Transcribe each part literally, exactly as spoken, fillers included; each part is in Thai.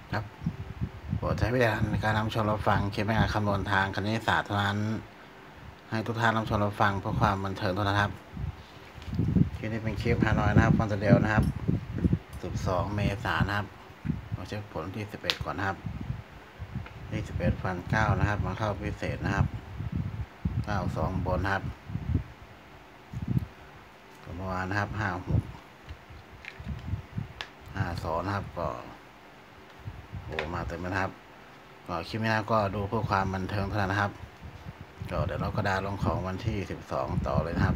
ครับโปรดใช้วิจารณญาณในการรับชมรับฟังคลิปในการคำนวณทางคณิตศาสตร์เท่านั้นให้ทุกท่านรับชมรับฟังเพื่อความบันเทิงเท่านั้นครับคลิปนี้เป็นคลิปฮานอยนะครับฟอนต์เดียวนะครับสิบสองเมษายนนะครับเราเช็คผลที่สิบเอ็ดก่อนนะครับที่สิบเอ็ดฟันเก้านะครับมาเข้าพิเศษนะครับเก้าสองบนนะครับเมื่อวานนะครับห้าหกห้าสองนะครับก็โอ้มาเต็มนะครับก็คลิปนี้นะก็ดูเพื่อความบันเทิงเท่านั้นนะครับก็เดี๋ยวเราก็ดาลงของวันที่สิบสองต่อเลยนะครับ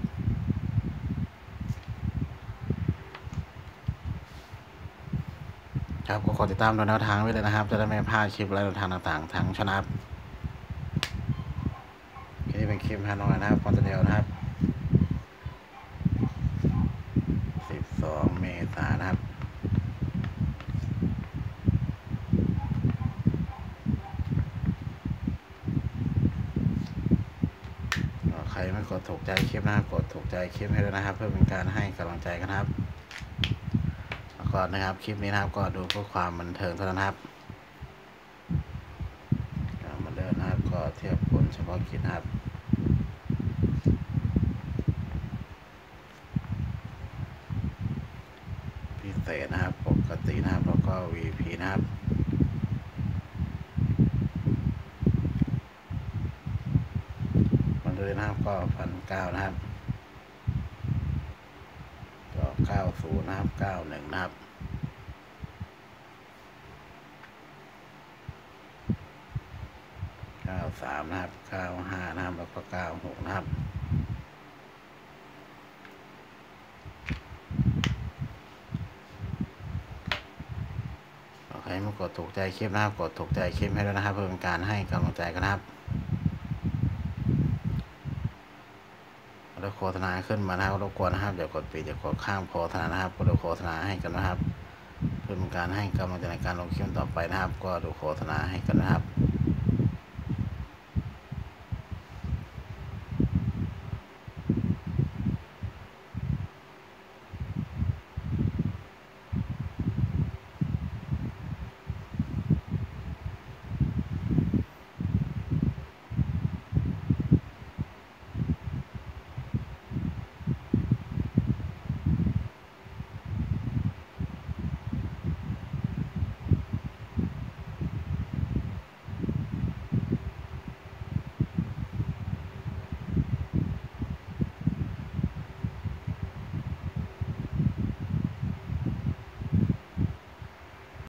ครับก็ขอติดตามดูแนวทางไว้เลยนะครับจะได้ไม่พลาดคลิปและแนวทางต่างๆทั้งชนะคลิปนี้เป็นคลิปฮานอยนะครับคอนเทนต์นะครับสิบสองเมษายนนะครับใครไม่กดถูกใจคลิปนะครับกดถูกใจคลิปให้ด้วยนะครับเพื่อเป็นการให้กำลังใจกันครับแล้วก็นะครับคลิปนี้นะครับก็ดูเพื่อความบันเทิงเท่านั้นครับมาเดินนะครับก็เทียบผลเฉพาะกิจนะครับพิเศษนะครับปกตินะครับแล้วก็ วี พี นะครับมันเลยนะครับก็พันเก้านะครับก็เก้าศูนย์นะครับเก้าหนึ่งนะครับเก้าสามนะครับเก้าห้านะครับแล้วก็เก้าหกนะครับใครไม่กดถูกใจคลิปนะครับกดถูกใจคลิปให้ด้วยนะครับเพื่อเป็นการให้กำลังใจกันนะครับแล้วโฆษณาขึ้นมานะครับรบกวนนะครับอย่ากดปิดอย่ากดข้ามโฆษณานะครับก็ดูโฆษณาให้กันนะครับเพื่อเป็นการให้กำลังใจในการลงคลิปต่อไปนะครับก็ดูโฆษณาให้กันนะครับ